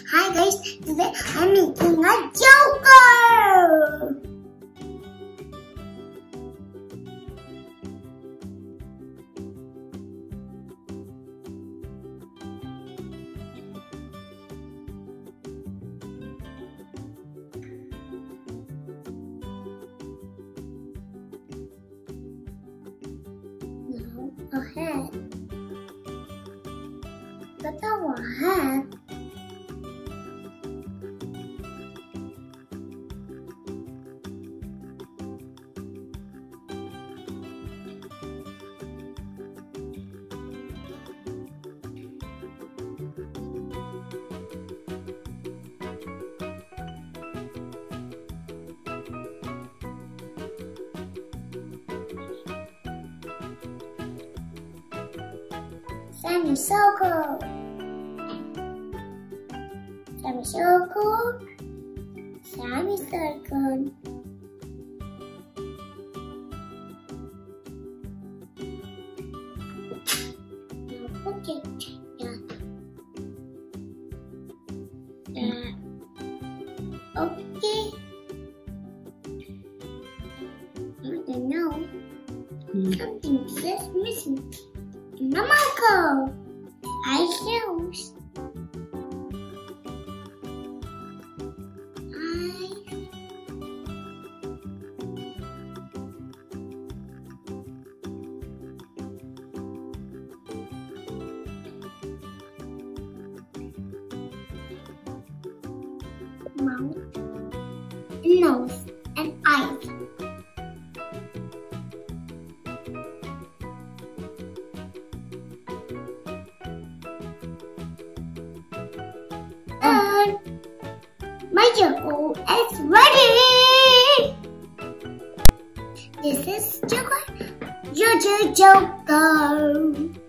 Hi guys, today I'm making a Joker! Now a hat. Got our hat. Semicircle. Semicircle. Semicircle. Now put it okay. I don't know. Something is missing. The marker. Eyes. Mouth, nose, and eyes. And my Joker is ready. This is Joker, Joker.